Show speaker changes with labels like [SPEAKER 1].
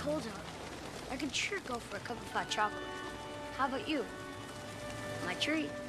[SPEAKER 1] Hold up. I could sure go for a cup of hot chocolate. How about you? My treat.